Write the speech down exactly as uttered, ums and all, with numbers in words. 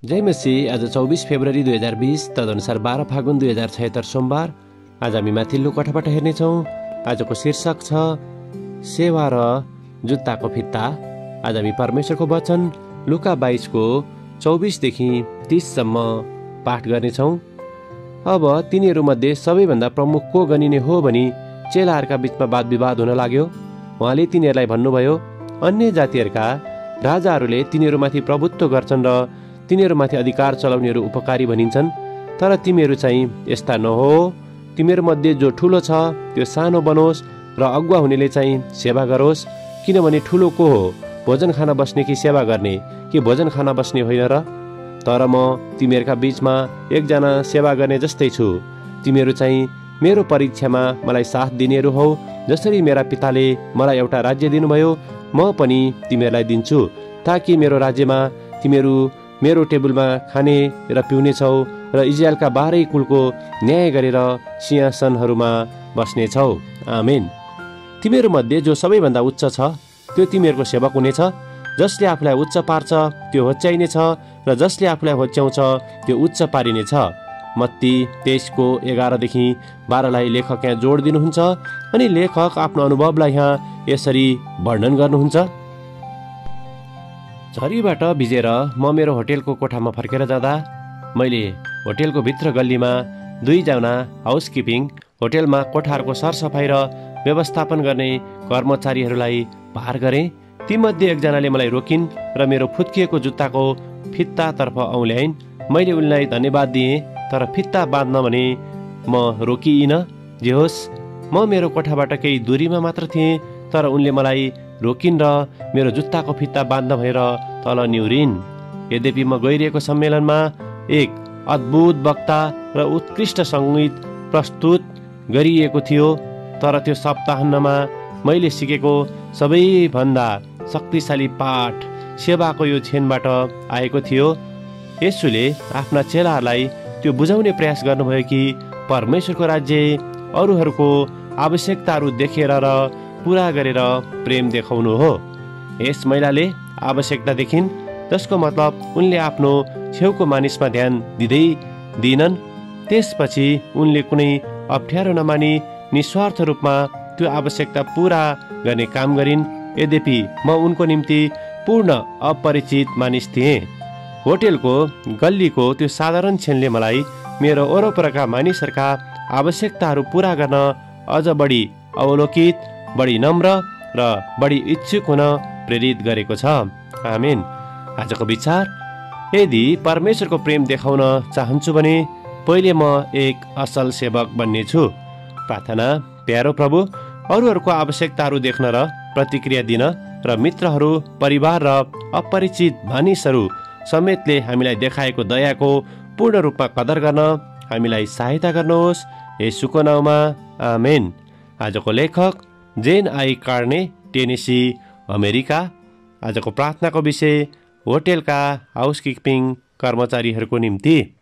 जय मसीह। आज चौबिस फेब्रुअरी दुई हजार बिस तदनुसार बाह्र फागुन दुई हजार छयत्तर सोमबार। आज हामी माथिल्लो कोठाबाट हेर्नेछौँ। आजको शीर्षक छ सेवा र जुत्ताको फित्ता। आज हामी परमेश्वरको वचन लुका बाइसको चौबिसदेखि तीससम्म पाठ गर्नेछौँ। अब तिनीहरूमध्ये सबैभन्दा प्रमुख को गनिने हो भनी चेलाहरूका बीचमा वाद विवाद हुन लाग्यो। उहाँले तिनीहरूलाई भन्नुभयो, अन्य जातिहरूका राजाहरूले तिनीहरूमाथि प्रभुत्व गर्छन् र तिनीहरूमाथि अधिकार चलाउनेहरू उपकारी भनिन्छन्, तर तिमीहरू चाहिँ यस्ता नहो। तिमीहरूमध्ये जो ठुलो छ त्यो सानो बनोस् र अगुवा हुनेले चाहिँ सेवा गरोस्। किनभने ठुलो को हो, भोजन खान बस्ने कि सेवा गर्ने, कि भोजन खान बस्ने होइन र? तर म तिमीहरूका बीचमा एकजना सेवा गर्ने जस्तै छु। तिमीहरू चाहिँ मेरो परीक्षामा मलाई साथ दिनेहरू हौ। जसरी मेरा पिताले मलाई एउटा राज्य दिनुभयो, म पनि तिमीहरूलाई दिन्छु, ताकि मेरो राज्यमा तिमीहरू मेरो टेबलमा खाने र पिउने छौ र इजरायलका बाह्रै कुलको न्याय गरेर सिंहासनहरूमा बस्नेछौ। आमेन। तिमीहरूमध्ये जो सबैभन्दा उच्च छ त्यो तिमीहरूको सेवक हुनेछ। जसले आफूलाई उच्च पार्छ त्यो होच्याइनेछ र जसले आफूलाई होच्याउँछ त्यो उच्च पारिनेछ। मत्ती तेइसको एघारदेखि बाह्रलाई लेखक यहाँ जोड दिनुहुन्छ अनि लेखक आफ्नो अनुभवलाई यहाँ यसरी वर्णन गर्नुहुन्छ। झरीबाट भिजेर म मेरो होटेलको कोठामा फर्केर जाँदा मैले होटेलको भित्र गल्लीमा दुईजना हाउसकिपिङ होटेलमा कोठाहरूको सरसफाइ र व्यवस्थापन गर्ने कर्मचारीहरूलाई पार गरेँ। तीमध्ये एकजनाले मलाई रोकिन् र मेरो फुत्किएको जुत्ताको फित्तातर्फ औल्याइन्। मैले उनलाई धन्यवाद दिएँ, तर फित्ता बाँध्न भने म रोकिइनँ। जे होस्, म मेरो कोठाबाट केही दूरीमा मात्र थिएँ, तर उनले मलाई रोकिन् र मेरो जुत्ताको फित्ता बाँध्न भनेर तल निहुरिन्। यद्यपि म गइरहेको सम्मेलनमा एक अद्भुत वक्ता र उत्कृष्ट सङ्गीत प्रस्तुत गरिएको थियो, तर त्यो सप्ताहन्नमा मैले सिकेको सबैभन्दा शक्तिशाली पाठ सेवाको यो क्षणबाट आएको थियो। येशूले आफ्ना चेलाहरूलाई त्यो बुझाउने प्रयास गर्नुभयो कि परमेश्वरको राज्य अरूहरूको आवश्यकताहरू देखेर र पुरा गरेर प्रेम देखाउनु हो। यस महिलाले आवश्यकता देखिन्, जसको मतलब उनले आफ्नो छेउको मानिसमा ध्यान दिँदै दिनन्। त्यसपछि उनले कुनै अप्ठ्यारो नमानी निस्वार्थ रूपमा त्यो आवश्यकता पुरा गर्ने काम गरिन्। यद्यपि म उनको निम्ति पूर्ण अपरिचित मानिस थिएँ। होटेलको गल्लीको त्यो साधारण क्षणले मलाई मेरो वरपरका मानिसहरूका आवश्यकताहरू पुरा गर्न अझ बढी अवलोकित, बढी नम्र र बढी इच्छुक हुन प्रेरित गरेको छ। आमेन। आजको विचार, यदि परमेश्वरको प्रेम देखाउन चाहन्छु भने पहिले म एक असल सेवक बन्नेछु। प्रार्थना। प्यारो प्रभु, अरूहरूको आवश्यकताहरू देख्न र प्रतिक्रिया दिन र मित्रहरू, परिवार र अपरिचित मानिसहरू समेतले हामीलाई देखाएको दयाको पूर्ण रूपमा कदर गर्न हामीलाई सहायता गर्नुहोस्। येशूको नाउँमा आमेन। आजको लेखक Jane I Carne, Tennessee, America. आजको प्रार्थनाको विषय होटेलका हाउसकिपिङ कर्मचारीहरूको निम्ति।